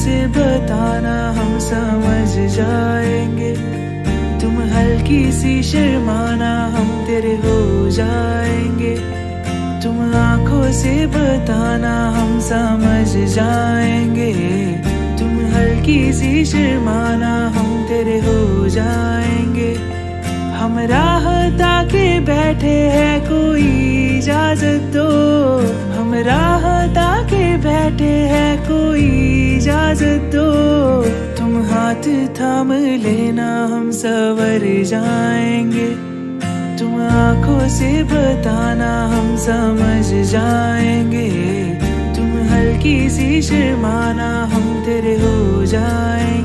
से बताना हम समझ जाएंगे। तुम हल्की सी शर्माना हम तेरे हो जाएंगे। तुम आंखों से बताना हम समझ जाएंगे। तुम हल्की सी शर्माना हम तेरे हो जाएंगे। हम राह ताके बैठे हैं कोई इजाजत दो। हम राह ताके बैठे हैं कोई इजाजत दो। तुम हाथ थाम लेना हम सवर जाएंगे। तुम आंखों से बताना हम समझ जाएंगे। तुम हल्की सी शर्माना हम तेरे हो जाएंगे।